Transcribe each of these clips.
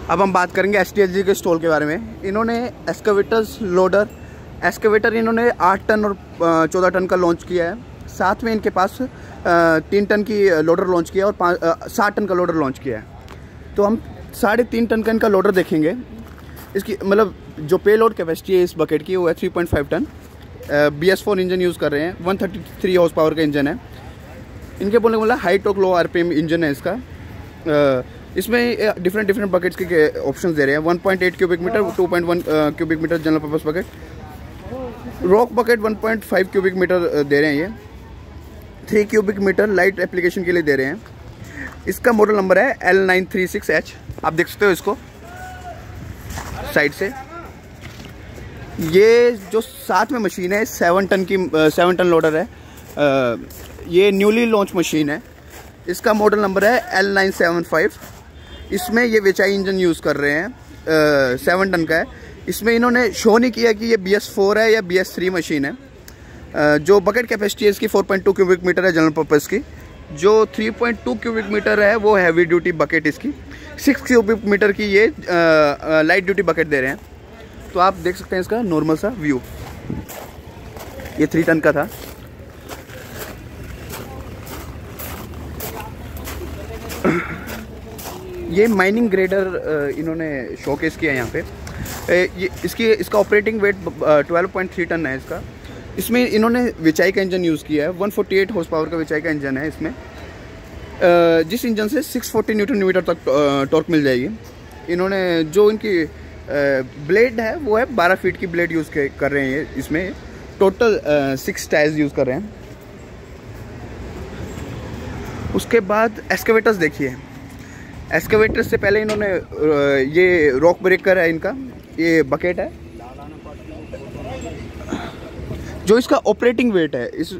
अब हम बात करेंगे STLG के स्टॉल के बारे में। इन्होंने एक्सकवेटर्स लोडर एक्सकवेटर इन्होंने 8 टन और 14 टन का लॉन्च किया है। साथ में इनके पास 3 टन की लोडर लॉन्च किया और 60 टन का लोडर लॉन्च किया है। तो हम 3.5 टन का इनका लोडर देखेंगे। इसकी मतलब जो पे लोड कैपेसिटी है इस बकेट की वो है 3.5 टन। BS4 इंजन यूज़ कर रहे हैं। 133 हॉर्स पावर का इंजन है। इनके बोलने वाला high torque low RPM engine है इसका। इसमें डिफरेंट बकेट्स के ऑप्शंस दे रहे हैं। 1.8 cubic metre, 2.1 cubic metre general purpose bucket, rock bucket 1.5 cubic metre दे रहे हैं ये, 3 क्यूबिक मीटर लाइट एप्लीकेशन के लिए दे रहे हैं। इसका मॉडल नंबर है L936H। आप देख सकते हो इसको साइड से। ये जो साथ में मशीन है 7 टन लोडर है। ये न्यूली लॉन्च मशीन है। इसका मॉडल नंबर है L975। इसमें ये वेचाई इंजन यूज़ कर रहे हैं। 7 टन का है। इसमें इन्होंने शो नहीं किया कि ये BS4 है या BS3 मशीन है। जो बकेट कैपेसिटी है इसकी 4.2 क्यूबिक मीटर है जनरल पर्पस की। जो 3.2 क्यूबिक मीटर है वो हैवी ड्यूटी बकेट इसकी। 6 क्यूबिक मीटर की ये लाइट ड्यूटी बकेट दे रहे हैं। तो आप देख सकते हैं इसका नॉर्मल सा व्यू। ये 3 टन का था। ये माइनिंग ग्रेडर इन्होंने शोकेस किया है यहाँ पे। इसका ऑपरेटिंग वेट 12.3 टन है इसका। इसमें इन्होंने विचाई का इंजन यूज़ किया है। 148 हॉर्स पावर का विचाई का इंजन है इसमें। जिस इंजन से 640 न्यूटन मीटर तक टॉर्क मिल जाएगी। इन्होंने जो इनकी ब्लेड है वो है 12 फीट की ब्लेड यूज़ कर रहे हैं। इसमें टोटल 6 टायर्स यूज़ कर रहे हैं। उसके बाद एक्सकवेटर्स देखिए। एक्सकवेटर से पहले इन्होंने ये रॉक ब्रेकर है इनका, ये बकेट है। जो इसका ऑपरेटिंग वेट है इस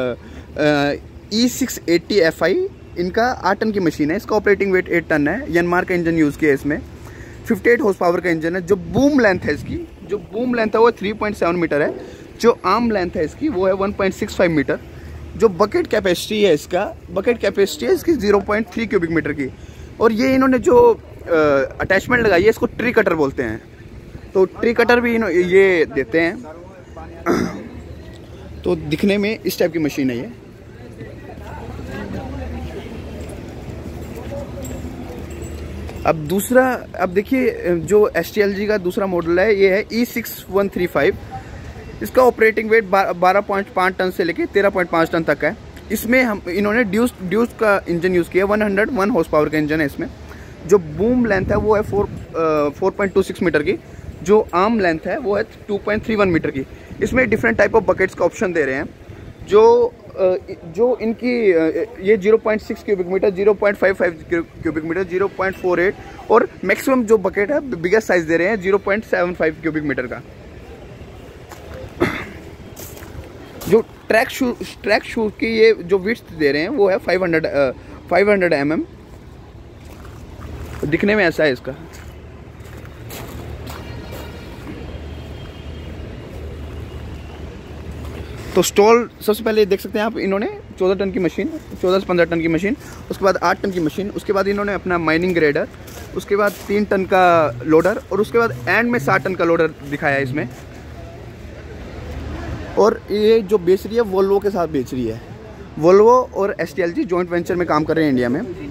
E680 FI इनका 8 टन की मशीन है। इसका ऑपरेटिंग वेट 8 टन है। यनमार का इंजन यूज़ किया है इसमें। 58 हॉर्स पावर का इंजन है। जो बूम लेंथ है इसकी, जो बूम लेंथ है वो 3.7 मीटर है। जो आर्म लेंथ है इसकी वो है 1.65 मीटर। जो बकेट कैपेसिटी है इसकी 0.3 क्यूबिक मीटर की। और ये इन्होंने जो अटैचमेंट लगाई है इसको ट्री कटर बोलते हैं। तो ट्री कटर भी ये देते हैं। तो दिखने में इस टाइप की मशीन है ये। अब देखिए जो STLG का दूसरा मॉडल है ये है E6135। इसका ऑपरेटिंग वेट 12.5 टन से लेके 13.5 टन तक है। इसमें इन्होंने ड्यूस का इंजन यूज़ किया। 101 हॉर्स पावर का इंजन है इसमें। जो बूम लेंथ है वो है 4.26 मीटर की। जो आर्म लेंथ है वो है 2.31 मीटर की। इसमें डिफरेंट टाइप ऑफ बकेट्स का ऑप्शन दे रहे हैं। जो इनकी ये 0.6 क्यूबिक मीटर, 0.55 क्यूबिक मीटर, 0.48 और मैक्सिमम जो बकेट है बिगेस्ट साइज दे रहे हैं 0.75 क्यूबिक मीटर का। जो ट्रैक शूज की ये जो विड्थ दे रहे हैं वो है 500 mm। दिखने में ऐसा है इसका। तो स्टॉल सबसे पहले देख सकते हैं आप। इन्होंने 14 टन की मशीन, 14 से 15 टन की मशीन, उसके बाद 8 टन की मशीन, उसके बाद इन्होंने अपना माइनिंग ग्रेडर, उसके बाद 3 टन का लोडर और उसके बाद एंड में 60 टन का लोडर दिखाया है इसमें। और ये जो बेच रही है वोल्वो के साथ बेच रही है। वोल्वो और STLG जॉइंट वेंचर में काम कर रहे हैं इंडिया में।